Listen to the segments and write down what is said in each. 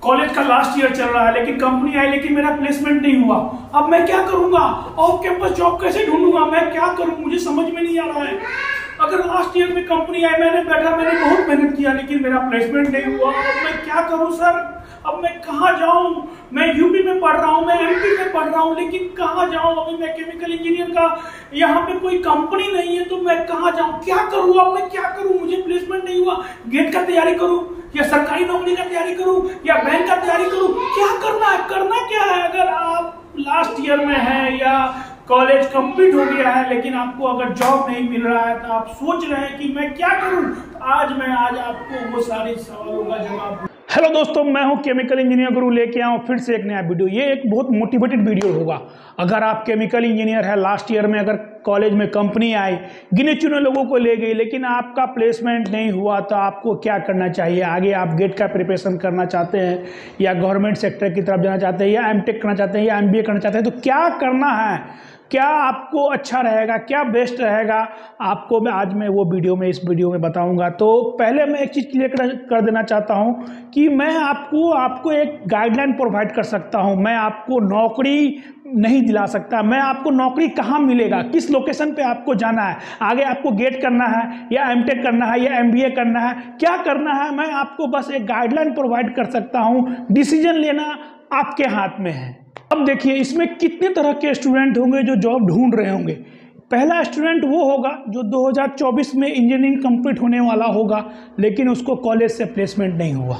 College का last year चल रहा है, लेकिन कंपनी आई लेकिन मेरा प्लेसमेंट नहीं हुआ। अब मैं क्या करूंगा? ऑफ कैंपस जॉब कैसे ढूंढूंगा? मैं क्या करूं? मुझे समझ में नहीं आ रहा है। अगर लास्ट ईयर में कंपनी आई, मैंने बहुत मेहनत किया लेकिन मेरा प्लेसमेंट नहीं हुआ। अब मैं क्या करूं सर? अब मैं कहाँ जाऊं? मैं यूपी में पढ़ रहा हूं, मैं एमपी में पढ़ रहा हूं, लेकिन कहाँ जाऊं? अभी मैं केमिकल इंजीनियर का, यहाँ पे कोई कंपनी नहीं है, तो मैं कहाँ जाऊं? क्या करूं? अब मैं क्या करूं? मुझे प्लेसमेंट नहीं हुआ। गेट का तैयारी करूं या सरकारी नौकरी का तैयारी करूं या बैंक का तैयारी करूं? क्या करना है? करना क्या है? अगर आप लास्ट ईयर में हैं या कॉलेज कंप्लीट हो गया है लेकिन आपको अगर जॉब नहीं मिल रहा है, तो आप सोच रहे हैं कि मैं क्या करूं, तो आज आपको वो सारे सवालों का जवाब। हेलो दोस्तों, मैं हूं केमिकल इंजीनियर गुरु, लेके आऊं फिर से एक नया वीडियो। ये एक बहुत मोटिवेटेड वीडियो होगा। अगर आप केमिकल इंजीनियर है, लास्ट ईयर में अगर कॉलेज में कंपनी आई, गिने चुने लोगों को ले गई, लेकिन आपका प्लेसमेंट नहीं हुआ, तो आपको क्या करना चाहिए? आगे आप गेट का प्रिपरेशन करना चाहते हैं या गवर्नमेंट सेक्टर की तरफ जाना चाहते हैं या एमटेक करना चाहते हैं या एमबीए करना चाहते हैं, तो क्या करना है? क्या आपको अच्छा रहेगा? क्या बेस्ट रहेगा? आपको मैं इस वीडियो में बताऊंगा। तो पहले मैं एक चीज़ क्लियर कर देना चाहता हूं कि मैं आपको एक गाइडलाइन प्रोवाइड कर सकता हूं। मैं आपको नौकरी नहीं दिला सकता। मैं आपको नौकरी कहाँ मिलेगा, किस लोकेशन पे आपको जाना है, आगे आपको गेट करना है या एमटेक करना है या एमबीए करना है, क्या करना है, मैं आपको बस एक गाइडलाइन प्रोवाइड कर सकता हूँ। डिसीजन लेना आपके हाथ में है। अब देखिए, इसमें कितने तरह के स्टूडेंट होंगे जो जॉब ढूंढ रहे होंगे। पहला स्टूडेंट वो होगा जो 2024 में इंजीनियरिंग कंप्लीट होने वाला होगा, लेकिन उसको कॉलेज से प्लेसमेंट नहीं हुआ।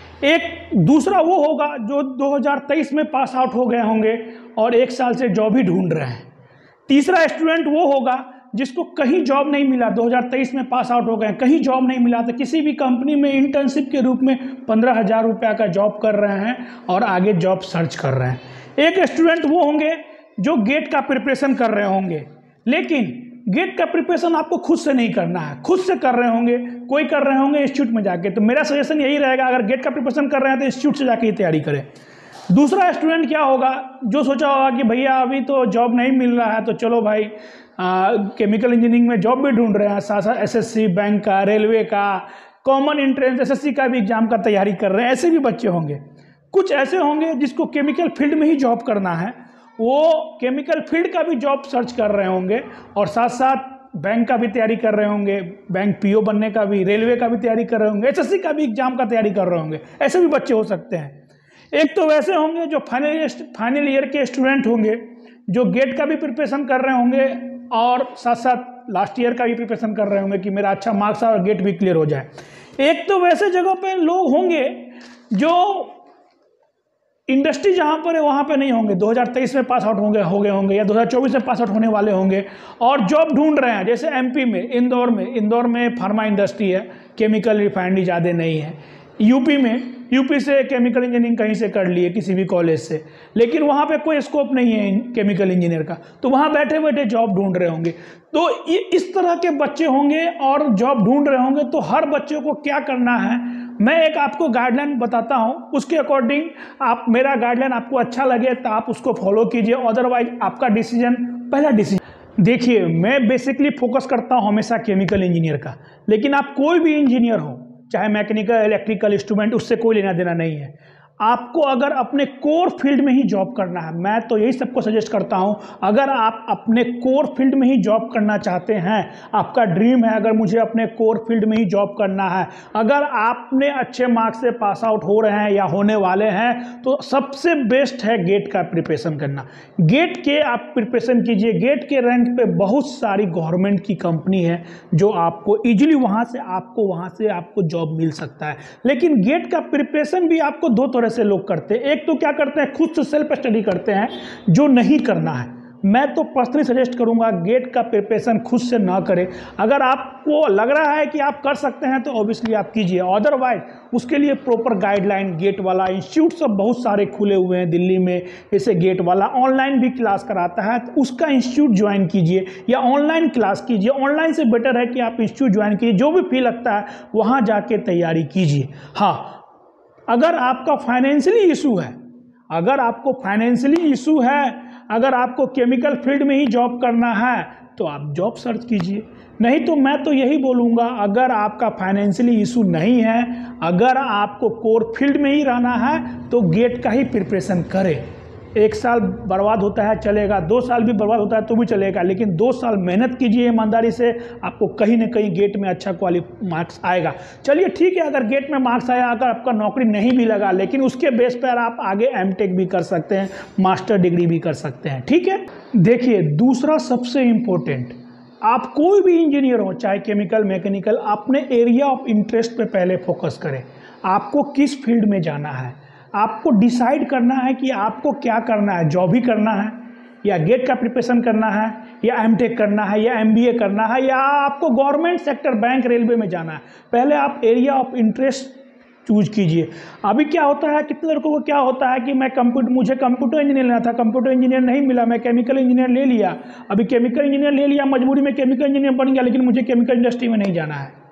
एक दूसरा वो होगा जो 2023 में पास आउट हो गए होंगे और 1 साल से जॉब ही ढूंढ रहे हैं। तीसरा स्टूडेंट वो होगा जिसको कहीं जॉब नहीं मिला, 2023 में पास आउट हो गए, कहीं जॉब नहीं मिला, तो किसी भी कंपनी में इंटर्नशिप के रूप में 15,000 रुपये का जॉब कर रहे हैं और आगे जॉब सर्च कर रहे हैं। एक स्टूडेंट वो होंगे जो गेट का प्रिपरेशन कर रहे होंगे, लेकिन गेट का प्रिपरेशन आपको खुद से नहीं करना है, खुद से कर रहे होंगे, कोई कर रहे होंगे इंस्टीट्यूट में जाके। तो मेरा सजेशन यही रहेगा, अगर गेट का प्रिपरेशन कर रहे हैं तो इंस्टीट्यूट से जाके ही तैयारी करें। दूसरा स्टूडेंट क्या होगा, जो सोचा होगा कि भैया अभी तो जॉब नहीं मिल रहा है, तो चलो भाई केमिकल इंजीनियरिंग में जॉब भी ढूंढ रहे हैं, साथ साथ एसएससी, बैंक का, रेलवे का, कॉमन एंट्रेंस एसएससी का भी एग्जाम का तैयारी कर रहे हैं। ऐसे भी बच्चे होंगे। कुछ ऐसे होंगे जिसको केमिकल फील्ड में ही जॉब करना है, वो केमिकल फील्ड का भी जॉब सर्च कर रहे होंगे और साथ साथ बैंक का भी तैयारी कर रहे होंगे, बैंक पीओ बनने का भी, रेलवे का भी तैयारी कर रहे होंगे, एसएससी का भी एग्जाम का तैयारी कर रहे होंगे। ऐसे भी बच्चे हो सकते हैं। एक तो वैसे होंगे जो फाइनल ईयर के स्टूडेंट होंगे, जो गेट का भी प्रिपरेशन कर रहे होंगे और साथ साथ लास्ट ईयर का भी प्रिपरेशन कर रहे होंगे कि मेरा अच्छा मार्क्स और गेट भी क्लियर हो जाए। एक तो वैसे जगह पे लोग होंगे जो इंडस्ट्री जहाँ पर है वहाँ पे नहीं होंगे, 2023 में पास आउट हो गए होंगे या 2024 में पास आउट होने वाले होंगे और जॉब ढूंढ रहे हैं। जैसे एमपी में इंदौर में फार्मा इंडस्ट्री है, केमिकल रिफाइनरी ज़्यादा नहीं है। यूपी से केमिकल इंजीनियरिंग कहीं से कर लिए किसी भी कॉलेज से, लेकिन वहाँ पे कोई स्कोप नहीं है केमिकल इंजीनियर का, तो वहाँ बैठे बैठे जॉब ढूंढ रहे होंगे। तो इस तरह के बच्चे होंगे और जॉब ढूंढ रहे होंगे। तो हर बच्चे को क्या करना है, मैं एक आपको गाइडलाइन बताता हूं, उसके अकॉर्डिंग आप, मेरा गाइडलाइन आपको अच्छा लगे तो आप उसको फॉलो कीजिए, अदरवाइज आपका डिसीजन, पहला डिसीजन। देखिए, मैं बेसिकली फोकस करता हूं हमेशा केमिकल इंजीनियर का, लेकिन आप कोई भी इंजीनियर हो, चाहे मैकेनिकल, इलेक्ट्रिकल, इंस्ट्रूमेंट, उससे कोई लेना देना नहीं है। आपको अगर अपने कोर फील्ड में ही जॉब करना है, मैं तो यही सबको सजेस्ट करता हूं, अगर आप अपने कोर फील्ड में ही जॉब करना चाहते हैं, आपका ड्रीम है अगर मुझे अपने कोर फील्ड में ही जॉब करना है, अगर आपने अच्छे मार्क्स से पास आउट हो रहे हैं या होने वाले हैं, तो सबसे बेस्ट है गेट का प्रिपरेशन करना। गेट के आप प्रिपरेशन कीजिए। गेट के रैंक पे बहुत सारी गवर्नमेंट की कंपनी है जो आपको ईजिली वहाँ से आपको जॉब मिल सकता है। लेकिन गेट का प्रिपरेशन भी आपको दो तरह से लोग करते हैं। एक तो क्या करते हैं, खुद से सेल्फ स्टडी करते हैं, जो नहीं करना है। मैं तो पर्सनली सजेस्ट करूंगा गेट का प्रिपरेशन खुद से ना करें। अगर आपको लग रहा है कि आप कर सकते हैं तो ऑब्वियसली आप कीजिए, अदरवाइज उसके लिए प्रॉपर गाइडलाइन, गेट वाला इंस्टीट्यूट सब बहुत सारे खुले हुए हैं दिल्ली में, जैसे गेट वाला ऑनलाइन भी क्लास कराता है, तो उसका इंस्टीट्यूट ज्वाइन कीजिए या ऑनलाइन क्लास कीजिए। ऑनलाइन से बेटर है कि आप इंस्टीट्यूट ज्वाइन कीजिए, जो भी फी लगता है वहाँ जाके तैयारी कीजिए। हाँ, अगर आपका फाइनेंशियली इशू है, अगर आपको केमिकल फील्ड में ही जॉब करना है, तो आप जॉब सर्च कीजिए। नहीं तो मैं तो यही बोलूँगा, अगर आपका फाइनेंशियली इशू नहीं है, अगर आपको कोर फील्ड में ही रहना है तो गेट का ही प्रिपरेशन करें। 1 साल बर्बाद होता है चलेगा, 2 साल भी बर्बाद होता है तो भी चलेगा, लेकिन 2 साल मेहनत कीजिए ईमानदारी से, आपको कहीं ना कहीं गेट में अच्छा मार्क्स आएगा। चलिए ठीक है, अगर गेट में मार्क्स आया, अगर आपका नौकरी नहीं भी लगा, लेकिन उसके बेस पर आप आगे एमटेक भी कर सकते हैं, मास्टर डिग्री भी कर सकते हैं। ठीक है, देखिए दूसरा सबसे इम्पोर्टेंट, आप कोई भी इंजीनियर हो, चाहे केमिकल मैकेनिकल, अपने एरिया ऑफ इंटरेस्ट पे पहले फोकस करें। आपको किस फील्ड में जाना है, आपको डिसाइड करना है कि आपको क्या करना है, जॉब ही करना है या गेट का प्रिपरेशन करना है या एमटेक करना है या एमबीए करना है या आपको गवर्नमेंट सेक्टर बैंक रेलवे में जाना है। पहले आप एरिया ऑफ इंटरेस्ट चूज कीजिए। अभी क्या होता है, कितने लड़कों को क्या होता है कि मुझे कंप्यूटर इंजीनियर लेना था, कंप्यूटर इंजीनियर नहीं मिला, मैं केमिकल इंजीनियर ले लिया। अभी केमिकल इंजीनियर ले लिया, मजबूरी में केमिकल इंजीनियर बन गया, लेकिन मुझे केमिकल इंडस्ट्री में नहीं जाना है,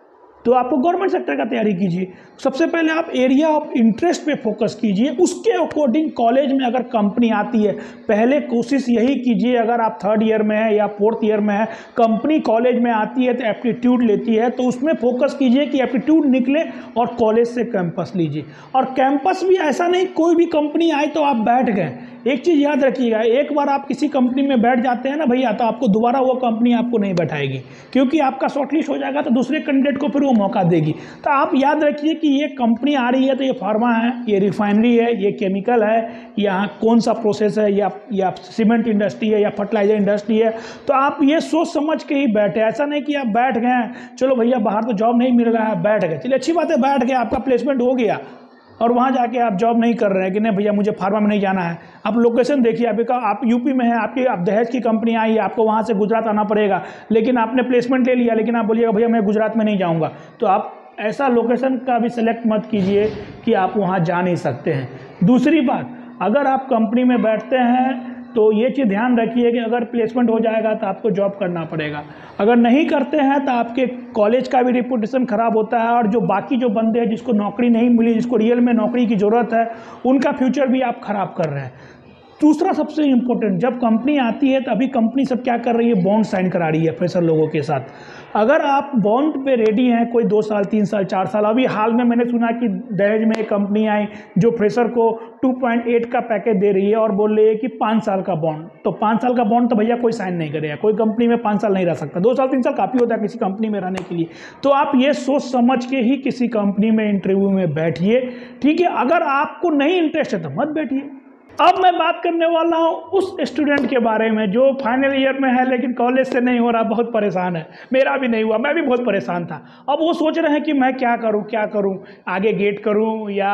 तो आपको गवर्नमेंट सेक्टर का तैयारी कीजिए। सबसे पहले आप एरिया ऑफ इंटरेस्ट पे फोकस कीजिए, उसके अकॉर्डिंग कॉलेज में अगर कंपनी आती है, पहले कोशिश यही कीजिए, अगर आप 3rd ईयर में है या 4th ईयर में है, कंपनी कॉलेज में आती है तो एप्टीट्यूड लेती है, तो उसमें फोकस कीजिए कि एप्टीट्यूड निकले और कॉलेज से कैंपस लीजिए। और कैंपस भी ऐसा नहीं कोई भी कंपनी आए तो आप बैठ गए। एक चीज़ याद रखिएगा, एक बार आप किसी कंपनी में बैठ जाते हैं ना भैया, तो आपको दोबारा वो कंपनी आपको नहीं बैठाएगी, क्योंकि आपका शॉर्टलिस्ट हो जाएगा तो दूसरे कैंडिडेट को फिर वो मौका देगी। तो आप याद रखिए कि ये कंपनी आ रही है तो ये फार्मा है, ये रिफाइनरी है, ये केमिकल है, यहाँ कौन सा प्रोसेस है, या सीमेंट इंडस्ट्री है या फर्टिलाइजर इंडस्ट्री है। तो आप ये सोच समझ के ही बैठे, ऐसा नहीं कि आप बैठ गए चलो भैया बाहर तो जॉब नहीं मिल रहा है, बैठ गए। चलिए अच्छी बात है, बैठ गए, आपका प्लेसमेंट हो गया और वहाँ जाके आप जॉब नहीं कर रहे हैं कि नहीं भैया मुझे फार्मा में नहीं जाना है। आप लोकेशन देखिए, आप यूपी में हैं, आप दहेज की कंपनी आई है, आपको वहाँ से गुजरात आना पड़ेगा, लेकिन आपने प्लेसमेंट ले लिया, लेकिन आप बोलिएगा भैया मैं गुजरात में नहीं जाऊँगा, तो आप ऐसा लोकेशन का भी सिलेक्ट मत कीजिए कि आप वहाँ जा नहीं सकते हैं। दूसरी बात, अगर आप कंपनी में बैठते हैं तो ये चीज़ ध्यान रखिए कि अगर प्लेसमेंट हो जाएगा तो आपको जॉब करना पड़ेगा, अगर नहीं करते हैं तो आपके कॉलेज का भी रिपुटेशन ख़राब होता है, और जो बाकी जो बंदे हैं जिसको नौकरी नहीं मिली, जिसको रियल में नौकरी की ज़रूरत है, उनका फ्यूचर भी आप ख़राब कर रहे हैं। दूसरा सबसे इम्पोर्टेंट, जब कंपनी आती है तो अभी कंपनी सब क्या कर रही है, बॉन्ड साइन करा रही है फ्रेशर लोगों के साथ। अगर आप बॉन्ड पे रेडी हैं, कोई 2 साल 3 साल 4 साल, अभी हाल में मैंने सुना कि दहेज में एक कंपनी आई जो फ्रेशर को 2.8 का पैकेज दे रही है और बोल रही है कि 5 साल का बॉन्ड। तो 5 साल का बॉन्ड तो भैया कोई साइन नहीं करेगा, कोई कंपनी में 5 साल नहीं रह सकता, 2 साल 3 साल काफ़ी होता है किसी कंपनी में रहने के लिए। तो आप ये सोच समझ के ही किसी कंपनी में इंटरव्यू में बैठिए, ठीक है। अगर आपको नहीं इंटरेस्ट है तो मत बैठिए। अब मैं बात करने वाला हूँ उस स्टूडेंट के बारे में जो फाइनल ईयर में है लेकिन कॉलेज से नहीं हो रहा, बहुत परेशान है। मेरा भी नहीं हुआ, मैं भी बहुत परेशान था। अब वो सोच रहे हैं कि मैं क्या करूँ, आगे गेट करूँ या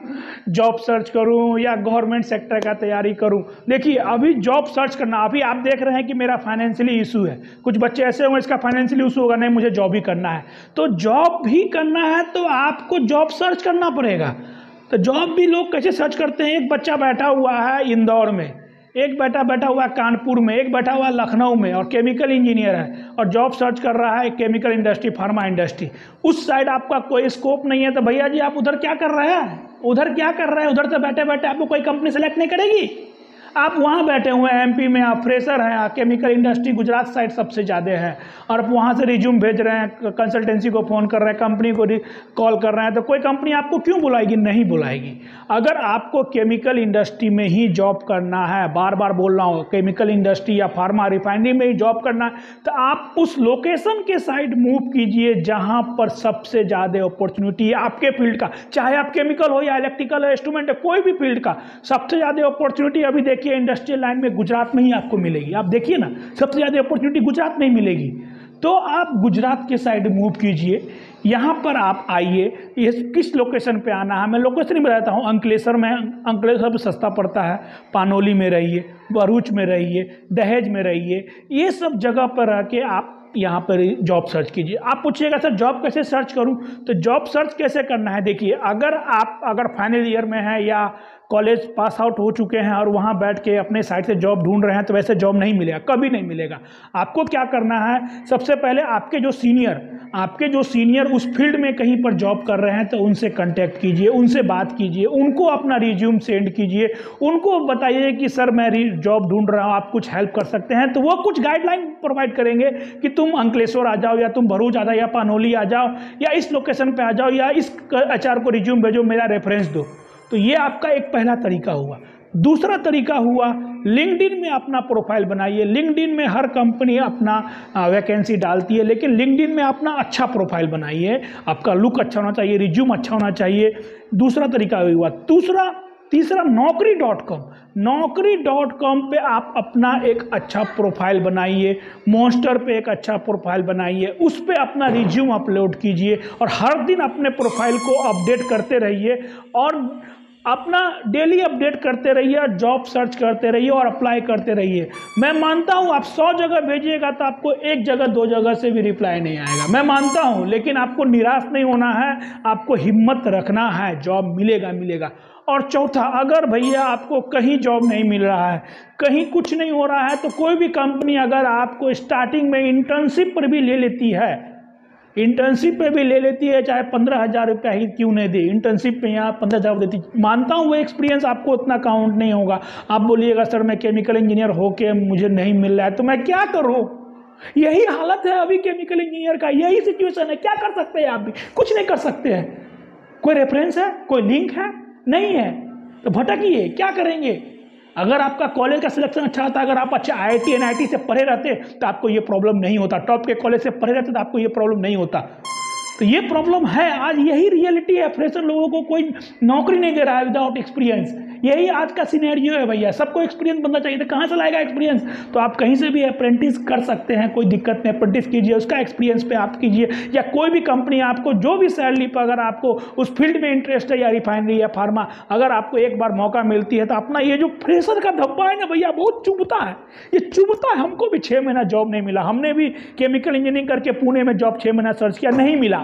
जॉब सर्च करूँ या गवर्नमेंट सेक्टर का तैयारी करूँ। देखिए अभी जॉब सर्च करना, अभी आप देख रहे हैं कि मेरा फाइनेंशियली इशू है, कुछ बच्चे ऐसे होंगे इसका फाइनेंशियली इशू होगा, नहीं मुझे जॉब ही करना है। तो जॉब भी करना है तो आपको जॉब सर्च करना पड़ेगा। तो जॉब भी लोग कैसे सर्च करते हैं, एक बच्चा बैठा हुआ है इंदौर में, एक बैठा हुआ है कानपुर में, एक बैठा हुआ है लखनऊ में और केमिकल इंजीनियर है और जॉब सर्च कर रहा है केमिकल इंडस्ट्री, फार्मा इंडस्ट्री। उस साइड आपका कोई स्कोप नहीं है तो भैया जी आप उधर क्या कर रहे हैं, उधर से बैठे बैठे आपको कोई कंपनी सेलेक्ट नहीं करेगी। आप वहाँ बैठे हुए हैं एमपी में, आप फ्रेशर हैं, केमिकल इंडस्ट्री गुजरात साइड सबसे ज़्यादा है, और आप वहाँ से रिज्यूम भेज रहे हैं, कंसल्टेंसी को फ़ोन कर रहे हैं, कंपनी को कॉल कर रहे हैं, तो कोई कंपनी आपको क्यों बुलाएगी, नहीं बुलाएगी। अगर आपको केमिकल इंडस्ट्री में ही जॉब करना है, बार बार बोल रहा हूँ, केमिकल इंडस्ट्री या फार्मा रिफाइनरी में ही जॉब करना है, तो आप उस लोकेशन के साइड मूव कीजिए जहाँ पर सबसे ज़्यादा अपॉर्चुनिटी है आपके फील्ड का, चाहे आप केमिकल हो या इलेक्ट्रिकल है, इंस्ट्रूमेंट है, कोई भी फील्ड का सबसे ज़्यादा अपॉर्चुनिटी अभी देखिए इंडस्ट्रियल लाइन में गुजरात में ही आपको मिलेगी। आप देखिए ना, सबसे ज़्यादा अपॉर्चुनिटी गुजरात में ही मिलेगी। तो आप गुजरात के साइड मूव कीजिए, यहाँ पर आप आइए। ये किस लोकेशन पे आना है, मैं लोकेशन में रहता हूँ अंकलेश्वर में, अंकलेश्वर में सस्ता पड़ता है, पानोली में रहिए, भरूच में रहिए, दहेज में रहिए, ये सब जगह पर रह के आप यहाँ पर जॉब सर्च कीजिए। आप पूछिएगा सर जॉब कैसे सर्च करूँ, तो जॉब सर्च कैसे करना है, देखिए अगर फाइनल ईयर में है या कॉलेज पास आउट हो चुके हैं और वहाँ बैठ के अपने साइड से जॉब ढूंढ रहे हैं तो वैसे जॉब नहीं मिलेगा, कभी नहीं मिलेगा। आपको क्या करना है, सबसे पहले आपके जो सीनियर उस फील्ड में कहीं पर जॉब कर रहे हैं तो उनसे कांटेक्ट कीजिए, उनसे बात कीजिए, उनको अपना रिज्यूम सेंड कीजिए, उनको बताइए कि सर मैं जॉब ढूंढ रहा हूँ, आप कुछ हेल्प कर सकते हैं। तो वो कुछ गाइडलाइन प्रोवाइड करेंगे कि तुम अंकलेश्वर आ जाओ, या तुम भरूच आ जाओ, या पानोली आ जाओ, या इस लोकेशन पे आ जाओ, या इस HR को रिज्यूम भेजो, मेरा रेफरेंस दो। तो ये आपका एक पहला तरीका हुआ। दूसरा तरीका हुआ, लिंक्डइन में अपना प्रोफाइल बनाइए। लिंक्डइन में हर कंपनी अपना वैकेंसी डालती है, लेकिन लिंक्डइन में अपना अच्छा प्रोफाइल बनाइए। आपका लुक अच्छा होना चाहिए, रिज्यूम अच्छा होना चाहिए। दूसरा तरीका हुआ। तीसरा Naukri.com। Naukri.com पे आप अपना एक अच्छा प्रोफाइल बनाइए। मॉन्स्टर पे एक अच्छा प्रोफाइल बनाइए, उस पे अपना रिज्यूम अपलोड कीजिए और हर दिन अपने प्रोफाइल को अपडेट करते रहिए और अपना डेली अपडेट करते रहिए और जॉब सर्च करते रहिए और अप्लाई करते रहिए। मैं मानता हूँ आप 100 जगह भेजिएगा तो आपको 1 जगह 2 जगह से भी रिप्लाई नहीं आएगा, मैं मानता हूँ, लेकिन आपको निराश नहीं होना है, आपको हिम्मत रखना है, जॉब मिलेगा। और चौथा, अगर भैया आपको कहीं जॉब नहीं मिल रहा है, कहीं कुछ नहीं हो रहा है, तो कोई भी कंपनी अगर आपको स्टार्टिंग में इंटर्नशिप पर भी ले लेती है, चाहे 15,000 रुपया ही क्यों नहीं दे, इंटर्नशिप पे यहाँ 15,000 देती, मानता हूँ वो एक्सपीरियंस आपको उतना काउंट नहीं होगा। आप बोलिएगा सर मैं केमिकल इंजीनियर होके मुझे नहीं मिल रहा है तो मैं क्या करूँ। यही हालत है अभी केमिकल इंजीनियर का, यही सिचुएशन है। क्या कर सकते हैं आप भी? कुछ नहीं कर सकते हैं। कोई रेफरेंस है, कोई लिंक है? नहीं है, तो भटकिए, क्या करेंगे। अगर आपका कॉलेज का सिलेक्शन अच्छा होता, अगर आप अच्छे IIT NIT से पढ़े रहते तो आपको ये प्रॉब्लम नहीं होता, टॉप के कॉलेज से पढ़े रहते तो आपको ये प्रॉब्लम नहीं होता। तो ये प्रॉब्लम है, आज यही रियलिटी है। फ्रेशर लोगों को कोई नौकरी नहीं दे रहा है विदाउट एक्सपीरियंस। यही आज का सिनेरियो है भैया। सबको एक्सपीरियंस बनना चाहिए, तो कहाँ से लाएगा एक्सपीरियंस? तो आप कहीं से भी अप्रेंटिस कर सकते हैं, कोई दिक्कत नहीं। अप्रेंटिस कीजिए, उसका एक्सपीरियंस पे आप कीजिए, या कोई भी कंपनी आपको जो भी सैलरी पर, अगर आपको उस फील्ड में इंटरेस्ट है, या रिफाइनरी या फार्मा, अगर आपको एक बार मौका मिलती है तो अपना ये जो फ्रेशर का धब्बा है ना भैया, बहुत चुभता है, ये चुभता है। हमको भी 6 महीना जॉब नहीं मिला, हमने भी केमिकल इंजीनियरिंग करके पुणे में जॉब 6 महीना सर्च किया, नहीं मिला।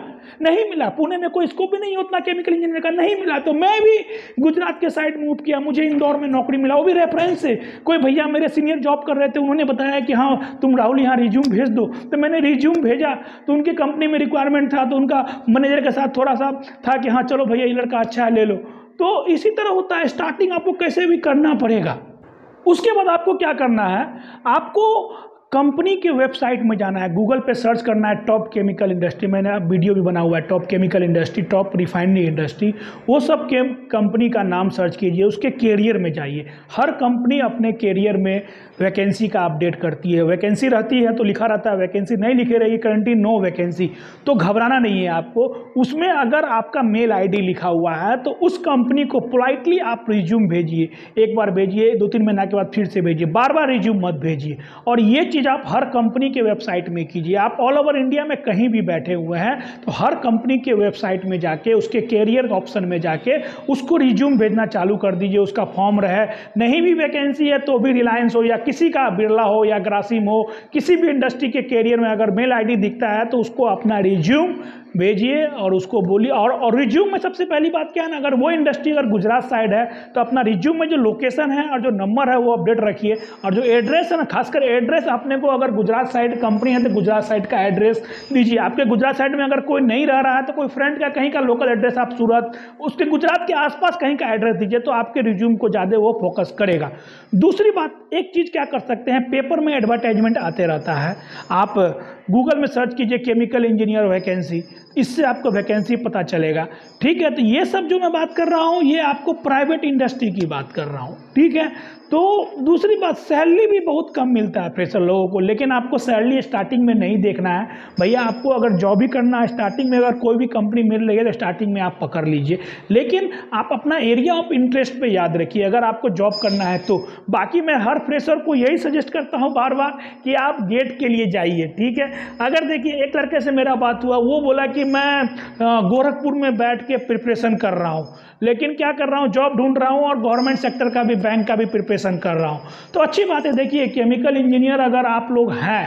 पुणे में कोई स्कोप भी नहीं उतना केमिकल इंजीनियर का, नहीं मिला। तो मैं भी गुजरात के साइड मूव किया, मुझे इंदौर में नौकरी मिला, वो भी रेफरेंस से। कोई भैया मेरे सीनियर जॉब कर रहे थे, उन्होंने बताया कि हाँ तुम राहुल यहाँ रिज्यूम भेज दो, तो मैंने रिज्यूम भेजा। तो उनकी कंपनी में रिक्वायरमेंट था, तो उनका मैनेजर के साथ थोड़ा सा था कि हाँ चलो भैया ये लड़का अच्छा है, ले लो। तो इसी तरह होता है, स्टार्टिंग आपको कैसे भी करना पड़ेगा। उसके बाद आपको क्या करना है, आपको कंपनी के वेबसाइट में जाना है, गूगल पे सर्च करना है टॉप केमिकल इंडस्ट्री। मैंने वीडियो भी बना हुआ है, top chemical industry, top refinery industry, वो सब के कंपनी का नाम सर्च कीजिए। उसके कैरियर में जाइए। हर कंपनी अपने कैरियर में वैकेंसी का अपडेट करती है। वैकेंसी रहती है तो लिखा रहता है, वैकेंसी नहीं लिखे रही करंटली नो वैकेंसी, तो घबराना नहीं है आपको। उसमें अगर आपका मेल ID लिखा हुआ है तो उस कंपनी को पोलाइटली आप रिज्यूम भेजिए। एक बार भेजिए, 2-3 महीना के बाद फिर से भेजिए, बार रिज्यूम मत भेजिए। और ये चीज़ आप हर कंपनी के वेबसाइट में कीजिए। आप ऑल ओवर इंडिया में कहीं भी बैठे हुए हैं तो हर कंपनी के वेबसाइट में जाके, उसके कैरियर ऑप्शन में जाके उसको रिज्यूम भेजना चालू कर दीजिए। उसका फॉर्म रहे, नहीं भी वैकेंसी है तो भी रिलायंस हो या किसी का, बिरला हो या ग्रासिम हो, किसी भी इंडस्ट्री के कैरियर में अगर मेल ID दिखता है तो उसको अपना रिज्यूम भेजिए और उसको बोलिए। और रिज्यूम में सबसे पहली बात क्या है ना, अगर वो इंडस्ट्री अगर गुजरात साइड है तो अपना रिज्यूम में जो लोकेशन है और जो नंबर है वो अपडेट रखिए। और जो एड्रेस है ना, खासकर एड्रेस अपने को, अगर गुजरात साइड कंपनी है तो गुजरात साइड का एड्रेस दीजिए। आपके गुजरात साइड में अगर कोई नहीं रह रहा है तो कोई फ्रेंड का कहीं का लोकल एड्रेस, आप सूरत, उसके गुजरात के आसपास कहीं का एड्रेस दीजिए, तो आपके रिज्यूम को ज़्यादा वो फोकस करेगा। दूसरी बात, एक चीज़ क्या कर सकते हैं, पेपर में एडवर्टाइजमेंट आते रहता है, आप गूगल में सर्च कीजिए केमिकल इंजीनियर वैकेंसी, इससे आपको वैकेंसी पता चलेगा। ठीक है, तो ये सब जो मैं बात कर रहा हूँ ये आपको प्राइवेट इंडस्ट्री की बात कर रहा हूँ। ठीक है, तो दूसरी बात, सैलरी भी बहुत कम मिलता है फ्रेशर लोगों को, लेकिन आपको सैलरी स्टार्टिंग में नहीं देखना है भैया। आपको अगर जॉब भी करना है स्टार्टिंग में, अगर कोई भी कंपनी मिल रही है तो स्टार्टिंग में आप पकड़ लीजिए, लेकिन आप अपना एरिया ऑफ इंटरेस्ट पे याद रखिए अगर आपको जॉब करना है तो। बाकी मैं हर फ्रेशर को यही सजेस्ट करता हूँ बार बार कि आप गेट के लिए जाइए। ठीक है, अगर देखिए एक लड़के से मेरा बात हुआ, वो बोला कि मैं गोरखपुर में बैठ के प्रिपरेशन कर रहा हूँ, लेकिन क्या कर रहा हूँ, जॉब ढूंढ रहा हूँ और गवर्नमेंट सेक्टर का भी, बैंक का भी प्रिपरेशन कर रहा हूँ। तो अच्छी बात है। देखिए केमिकल इंजीनियर अगर आप लोग हैं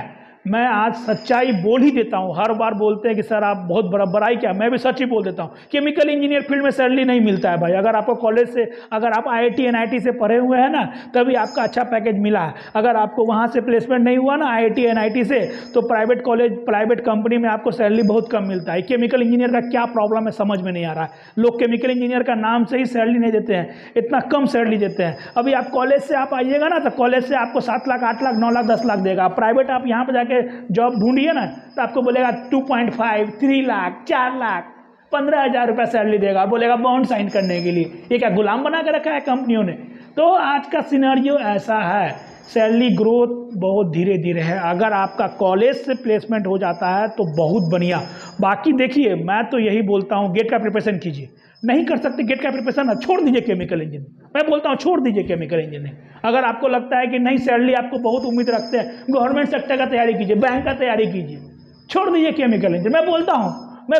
मैं आज सच्चाई बोल ही देता हूँ। हर बार बोलते हैं कि सर आप बहुत बड़ाई क्या, मैं भी सच ही बोल देता हूँ। केमिकल इंजीनियर फील्ड में सैलरी नहीं मिलता है भाई। अगर आपको कॉलेज से, अगर आप IIT NIT से पढ़े हुए हैं ना, तभी आपका अच्छा पैकेज मिला है। अगर आपको वहाँ से प्लेसमेंट नहीं हुआ ना IIT NIT से, तो प्राइवेट कॉलेज, प्राइवेट कंपनी में आपको सैलरी बहुत कम मिलता है। केमिकल इंजीनियर का क्या प्रॉब्लम है समझ में नहीं आ रहा है। लोग केमिकल इंजीनियर का नाम से ही सैलरी नहीं देते हैं, इतना कम सैलरी देते हैं। अभी आप कॉलेज से आप आइएगा ना, तो कॉलेज से आपको 7 लाख 8 लाख 9 लाख 10 लाख देगा। प्राइवेट आप यहाँ पर जाके जॉब ढूंढिए ना, तो आपको बोलेगा 2.5 3 लाख 4 लाख 15,000 रुपया सैलरी देगा, बोलेगा बॉन्ड साइन करने के लिए। ये क्या गुलाम बना के रखा है कंपनियों ने? तो आज का सिनेरियो ऐसा है, सैलरी ग्रोथ बहुत धीरे धीरे है। अगर आपका कॉलेज से प्लेसमेंट हो जाता है तो बहुत बढ़िया। बाकी देखिए, मैं तो यही बोलता हूँ, गेट का प्रिपरेशन कीजिए। नहीं कर सकते गेट का प्रिपरेशन, छोड़ दीजिए केमिकल इंजीनियरिंग। मैं बोलता हूँ छोड़ दीजिए केमिकल इंजीनियरिंग। अगर आपको लगता है कि नहीं, सैलरी आपको बहुत उम्मीद रखते हैं, गवर्नमेंट सेक्टर का तैयारी कीजिए, बैंक का तैयारी कीजिए, छोड़ दीजिए केमिकल इंजीनियरिंग। मैं बोलता हूँ,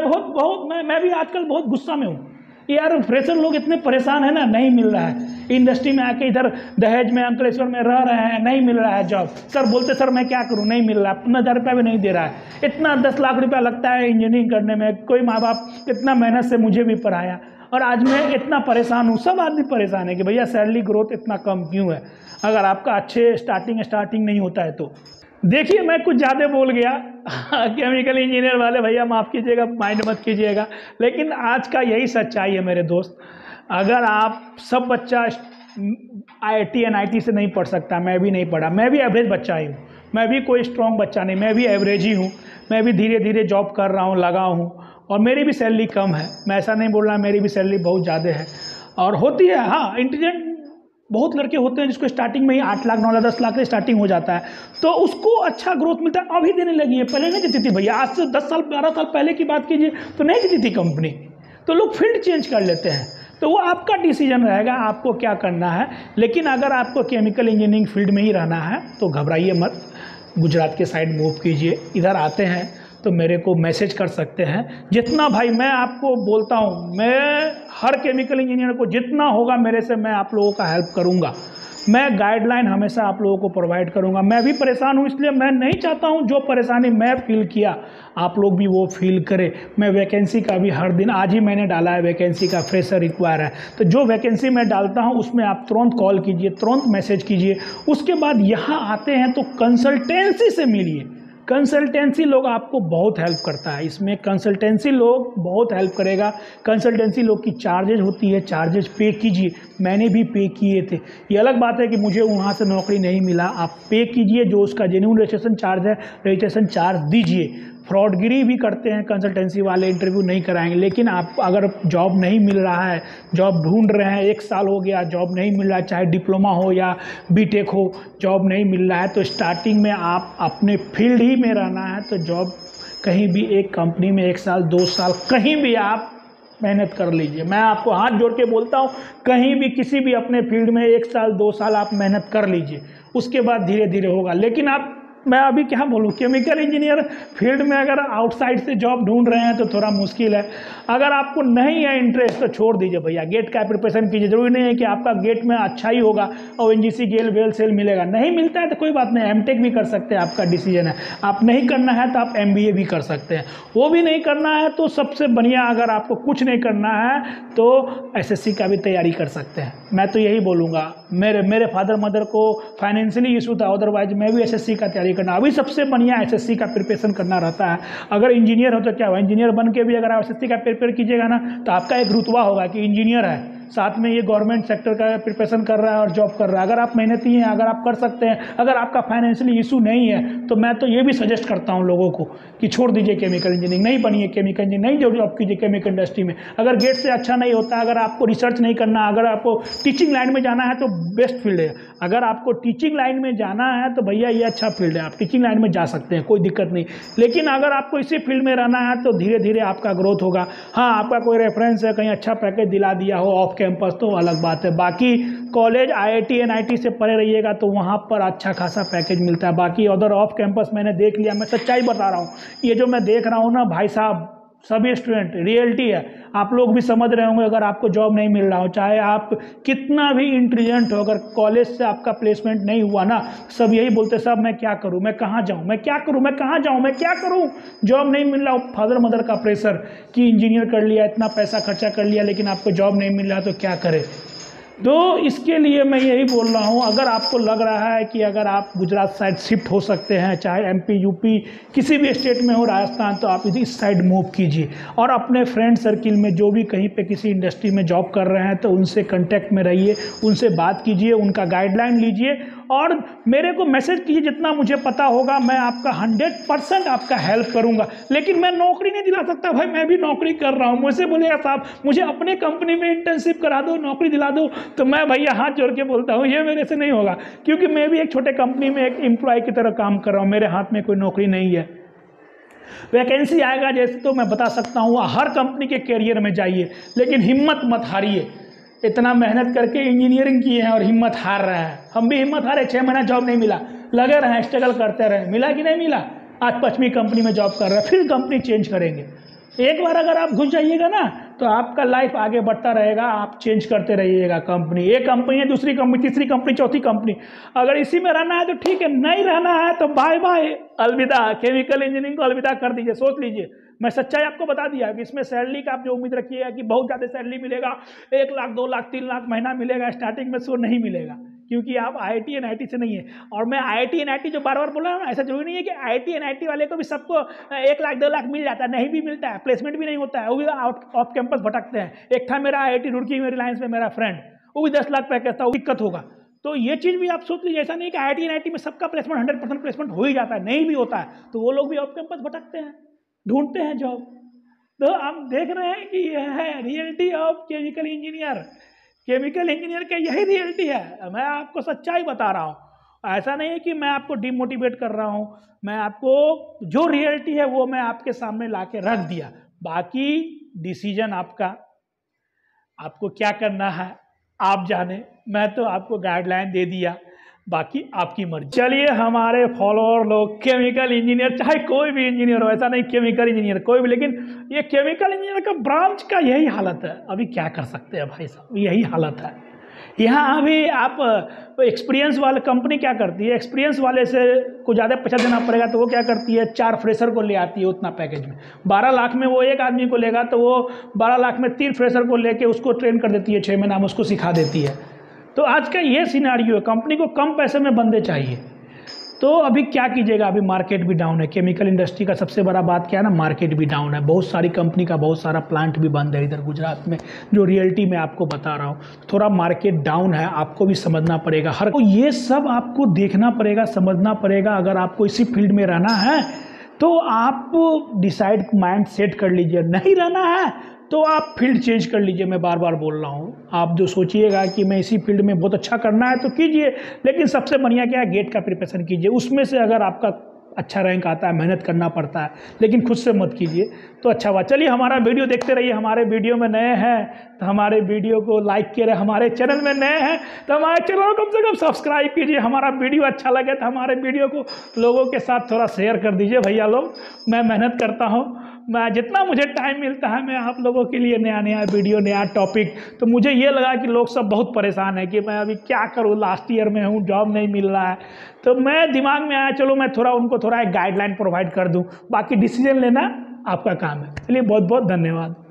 मैं भी आजकल बहुत गुस्सा में हूँ यार। फ्रेशर लोग इतने परेशान है ना, नहीं मिल रहा है। इंडस्ट्री में आके इधर दहेज में, अंकलेश्वर में रह रहे हैं, नहीं मिल रहा है जॉब। सर बोलते सर मैं क्या करूं, नहीं मिल रहा है, 15,000 रुपया भी नहीं दे रहा है। इतना 10 लाख रुपया लगता है इंजीनियरिंग करने में। कोई माँ बाप इतना मेहनत से मुझे भी पढ़ाया, और आज मैं इतना परेशान हूँ। सब आदमी परेशान है कि भैया सैलरी ग्रोथ इतना कम क्यों है। अगर आपका अच्छे स्टार्टिंग नहीं होता है तो देखिए, मैं कुछ ज़्यादा बोल गया। केमिकल इंजीनियर वाले भैया माफ़ कीजिएगा, माइंड मत कीजिएगा, लेकिन आज का यही सच्चाई है मेरे दोस्त। अगर आप, सब बच्चा IIT NIT से नहीं पढ़ सकता, मैं भी नहीं पढ़ा, मैं भी एवरेज बच्चा ही हूँ, मैं भी कोई स्ट्रॉन्ग बच्चा नहीं, मैं भी एवरेज ही हूँ। मैं भी धीरे धीरे जॉब कर रहा हूँ, लगा हूँ, और मेरी भी सैलरी कम है। मैं ऐसा नहीं बोल रहा, मेरी भी सैलरी बहुत ज़्यादा है और होती है। हाँ, इंटेलिजेंट बहुत लड़के होते हैं जिसको स्टार्टिंग में ही 8 लाख 9 लाख 10 लाख से स्टार्टिंग हो जाता है, तो उसको अच्छा ग्रोथ मिलता है। अभी देने लगी है, पहले नहीं देती थी भैया। आज से 10 साल 12 साल पहले की बात कीजिए तो नहीं देती थी कंपनी, तो लोग फील्ड चेंज कर लेते हैं। तो वो आपका डिसीजन रहेगा, आपको क्या करना है। लेकिन अगर आपको केमिकल इंजीनियरिंग फील्ड में ही रहना है तो घबराइए मत, गुजरात के साइड मूव कीजिए। इधर आते हैं तो मेरे को मैसेज कर सकते हैं। जितना भाई मैं आपको बोलता हूँ, मैं हर केमिकल इंजीनियर को जितना होगा मेरे से, मैं आप लोगों का हेल्प करूँगा। मैं गाइडलाइन हमेशा आप लोगों को प्रोवाइड करूँगा। मैं भी परेशान हूँ, इसलिए मैं नहीं चाहता हूँ जो परेशानी मैं फील किया आप लोग भी वो फील करें। मैं वैकेंसी का भी हर दिन, आज ही मैंने डाला है वैकेंसी का, फ्रेशर रिक्वायर है, तो जो वैकेंसी मैं डालता हूँ उसमें आप तुरंत कॉल कीजिए, तुरंत मैसेज कीजिए। उसके बाद यहाँ आते हैं तो कंसल्टेंसी से मिलिए। कंसल्टेंसी लोग आपको बहुत हेल्प करता है, इसमें कंसल्टेंसी लोग बहुत हेल्प करेगा। कंसल्टेंसी लोग की चार्जेज होती है, चार्जेज पे कीजिए। मैंने भी पे किए थे। ये अलग बात है कि मुझे वहाँ से नौकरी नहीं मिला, आप पे कीजिए, जो उसका जेन्युइन रजिस्ट्रेशन चार्ज है, रजिस्ट्रेशन चार्ज दीजिए। फ्रॉडगिरी भी करते हैं कंसल्टेंसी वाले, इंटरव्यू नहीं कराएंगे। लेकिन आप अगर जॉब नहीं मिल रहा है, जॉब ढूंढ रहे हैं, 1 साल हो गया जॉब नहीं मिल रहा है, चाहे डिप्लोमा हो या बीटेक हो, जॉब नहीं मिल रहा है, तो स्टार्टिंग में आप अपने फील्ड ही में रहना है तो जॉब कहीं भी एक कंपनी में 1 साल 2 साल कहीं भी आप मेहनत कर लीजिए। मैं आपको हाथ जोड़ के बोलता हूँ, कहीं भी किसी भी अपने फील्ड में 1 साल 2 साल आप मेहनत कर लीजिए, उसके बाद धीरे धीरे होगा। लेकिन आप, मैं अभी क्या बोलूँ, केमिकल इंजीनियर फील्ड में अगर आउटसाइड से जॉब ढूंढ रहे हैं तो थोड़ा मुश्किल है। अगर आपको नहीं है इंटरेस्ट तो छोड़ दीजिए भैया, गेट का प्रिपरेशन कीजिए। जरूरी नहीं है कि आपका गेट में अच्छा ही होगा और ONGC गेल वेल सेल मिलेगा। नहीं मिलता है तो कोई बात नहीं, MTech भी कर सकते हैं, आपका डिसीजन है। आप नहीं करना है तो आप MBA भी कर सकते हैं। वो भी नहीं करना है तो सबसे बढ़िया, अगर आपको कुछ नहीं करना है तो SSC का भी तैयारी कर सकते हैं। मैं तो यही बोलूँगा, मेरे फादर मदर को फाइनेंशियली इशू था, अदरवाइज मैं भी SSC का तैयारी करना। अभी सबसे बढ़िया SSC का प्रिपरेशन करना रहता है। अगर इंजीनियर हो तो क्या हुआ, इंजीनियर बन के भी अगर आप SSC का प्रिपेयर कीजिएगा ना, तो आपका एक रुतबा होगा कि इंजीनियर है, साथ में ये गवर्नमेंट सेक्टर का प्रिपरेशन कर रहा है और जॉब कर रहा है। अगर आप मेहनती हैं, अगर आप कर सकते हैं, अगर आपका फाइनेंशियली इशू नहीं है, तो मैं तो ये भी सजेस्ट करता हूँ लोगों को कि छोड़ दीजिए केमिकल इंजीनियरिंग, नहीं बनिए केमिकल इंजीनियरिंग, नहीं जॉब कीजिए केमिकल इंडस्ट्री में। अगर गेट से अच्छा नहीं होता, अगर आपको रिसर्च नहीं करना, अगर आपको टीचिंग लाइन में जाना है तो बेस्ट फील्ड है। अगर आपको टीचिंग लाइन में जाना है तो भैया ये अच्छा फील्ड है, आप टीचिंग लाइन में जा सकते हैं, कोई दिक्कत नहीं। लेकिन अगर आपको इसी फील्ड में रहना है तो धीरे धीरे आपका ग्रोथ होगा। हाँ, आपका कोई रेफरेंस है, कहीं अच्छा पैकेज दिला दिया हो ऑफ कैंपस, तो अलग बात है। बाकी कॉलेज IIT NIT से पढ़े रहिएगा तो वहाँ पर अच्छा खासा पैकेज मिलता है। बाकी अदर ऑफ कैंपस मैंने देख लिया, मैं सच्चाई बता रहा हूँ, ये जो मैं देख रहा हूँ ना भाई साहब, सभी स्टूडेंट, रियलिटी है। आप लोग भी समझ रहे होंगे, अगर आपको जॉब नहीं मिल रहा हो, चाहे आप कितना भी इंटेलिजेंट हो, अगर कॉलेज से आपका प्लेसमेंट नहीं हुआ ना, सब यही बोलते साहब मैं क्या करूं, मैं कहाँ जाऊं, मैं क्या करूं, मैं कहाँ जाऊं, मैं क्या करूं, जॉब नहीं मिल रहा। फादर मदर का प्रेशर कि इंजीनियर कर लिया, इतना पैसा खर्चा कर लिया, लेकिन आपको जॉब नहीं मिल रहा तो क्या करे। तो इसके लिए मैं यही बोल रहा हूँ, अगर आपको लग रहा है कि अगर आप गुजरात साइड शिफ्ट हो सकते हैं, चाहे एमपी यूपी किसी भी स्टेट में हो, राजस्थान, तो आप इस साइड मूव कीजिए। और अपने फ्रेंड सर्किल में जो भी कहीं पे किसी इंडस्ट्री में जॉब कर रहे हैं तो उनसे कांटेक्ट में रहिए, उनसे बात कीजिए, उनका गाइडलाइन लीजिए और मेरे को मैसेज कीजिए। जितना मुझे पता होगा मैं आपका 100% आपका हेल्प करूंगा। लेकिन मैं नौकरी नहीं दिला सकता भाई, मैं भी नौकरी कर रहा हूँ। मुझसे बोलेगा साहब मुझे अपने कंपनी में इंटर्नशिप करा दो, नौकरी दिला दो, तो मैं भैया हाथ जोड़ के बोलता हूँ ये मेरे से नहीं होगा, क्योंकि मैं भी एक छोटे कंपनी में एक एम्प्लॉय की तरह काम कर रहा हूँ, मेरे हाथ में कोई नौकरी नहीं है। वैकेंसी आएगा जैसे तो मैं बता सकता हूँ, हर कंपनी के कैरियर में जाइए, लेकिन हिम्मत मत हारिए। इतना मेहनत करके इंजीनियरिंग किए हैं और हिम्मत हार रहे हैं। हम भी हिम्मत हारे, 6 महीना जॉब नहीं मिला, लगे रहे, स्ट्रगल करते रहे, मिला कि नहीं मिला। आज 5वीं कंपनी में जॉब कर रहे हैं, फिर कंपनी चेंज करेंगे। एक बार अगर आप घुस जाइएगा ना तो आपका लाइफ आगे बढ़ता रहेगा, आप चेंज करते रहिएगा कंपनी। एक कंपनी है, दूसरी कंपनी, तीसरी कंपनी, चौथी कंपनी। अगर इसी में रहना है तो ठीक है, नहीं रहना है तो बाय बाय, अलविदा। केमिकल इंजीनियरिंग को अलविदा कर दीजिए। सोच लीजिए, मैं सच्चाई आपको बता दिया कि इसमें सैलरी का आप जो उम्मीद रखिएगा कि बहुत ज़्यादा सैलरी मिलेगा, 1 लाख 2 लाख 3 लाख महीना मिलेगा स्टार्टिंग में, सो नहीं मिलेगा, क्योंकि आप IIT NIT से नहीं है। और मैं IIT NIT जो बार बार बोल रहा हूँ, ऐसा जरूरी नहीं है कि IIT NIT वाले को भी सबको 1 लाख 2 लाख मिल जाता है, नहीं भी मिलता है, प्लेसमेंट भी नहीं होता है, वो भी ऑफ कैंपस भटकते हैं। एक था मेरा IIT रुड़की में, रिलायंस में मेरा फ्रेंड, वो भी 10 लाख पैकेज था, वो दिक्कत होगा। तो ये चीज़ भी आप सोच लीजिए, ऐसा नहीं कि IIT NIT में सबका प्लेसमेंट 100% प्लेसमेंट हो ही जाता है, नहीं भी होता है, तो वो लोग भी ऑफ कैंपस भटकते हैं, ढूंढते हैं जॉब। तो आप देख रहे हैं कि यह है reality of chemical engineer. Chemical engineer का यही रियलिटी है, मैं आपको सच्चाई बता रहा हूँ। ऐसा नहीं है कि मैं आपको डिमोटिवेट कर रहा हूँ, मैं आपको जो रियलिटी है वो मैं आपके सामने ला के रख दिया। बाकी डिसीजन आपका, आपको क्या करना है आप जाने, मैं तो आपको गाइडलाइन दे दिया, बाकी आपकी मर्जी। चलिए, हमारे फॉलोअर लोग केमिकल इंजीनियर, चाहे कोई भी इंजीनियर हो, ऐसा नहीं केमिकल इंजीनियर कोई भी, लेकिन ये केमिकल इंजीनियर का ब्रांच का यही हालत है। अभी क्या कर सकते हैं भाई साहब, यही हालत है यहाँ। अभी आप एक्सपीरियंस वाले कंपनी क्या करती है, एक्सपीरियंस वाले से कुछ ज़्यादा पैसा देना पड़ेगा तो वो क्या करती है, 4 फ्रेशर को ले आती है उतना पैकेज में। 12 लाख में वो एक आदमी को लेगा तो वो 12 लाख में 3 फ्रेशर को लेके उसको ट्रेन कर देती है, 6 महीना में उसको सिखा देती है। तो आज का ये सिनारियो है, कंपनी को कम पैसे में बंदे चाहिए। तो अभी क्या कीजिएगा, अभी मार्केट भी डाउन है। केमिकल इंडस्ट्री का सबसे बड़ा बात क्या है ना, मार्केट भी डाउन है। बहुत सारी कंपनी का बहुत सारा प्लांट भी बंद है इधर गुजरात में, जो रियलिटी में आपको बता रहा हूँ। थोड़ा मार्केट डाउन है, आपको भी समझना पड़ेगा। हर को ये सब आपको देखना पड़ेगा, समझना पड़ेगा। अगर आपको इसी फील्ड में रहना है तो आप डिसाइड माइंड सेट कर लीजिए, नहीं रहना है तो आप फील्ड चेंज कर लीजिए। मैं बार बार बोल रहा हूँ, आप जो सोचिएगा कि मैं इसी फील्ड में बहुत अच्छा करना है तो कीजिए, लेकिन सबसे बढ़िया क्या है, गेट का प्रिपरेशन कीजिए। उसमें से अगर आपका अच्छा रैंक आता है, मेहनत करना पड़ता है, लेकिन खुद से मत कीजिए तो अच्छा बात। चलिए, हमारा वीडियो देखते रहिए। हमारे वीडियो में नए हैं तो हमारे वीडियो को लाइक करें, हमारे चैनल में नए हैं तो हमारे चैनल को कम से कम सब्सक्राइब कीजिए। हमारा वीडियो अच्छा लगे तो हमारे वीडियो को लोगों के साथ थोड़ा शेयर कर दीजिए भैया लोग। मैं मेहनत करता हूँ, मैं जितना मुझे टाइम मिलता है मैं आप लोगों के लिए नया नया वीडियो, नया टॉपिक। तो मुझे ये लगा कि लोग सब बहुत परेशान है कि मैं अभी क्या करूँ, लास्ट ईयर में हूँ, जॉब नहीं मिल रहा है। तो मैं दिमाग में आया चलो मैं थोड़ा उनको थोड़ा एक गाइडलाइन प्रोवाइड कर दूँ, बाकी डिसीजन लेना आपका काम है। चलिए, बहुत बहुत धन्यवाद।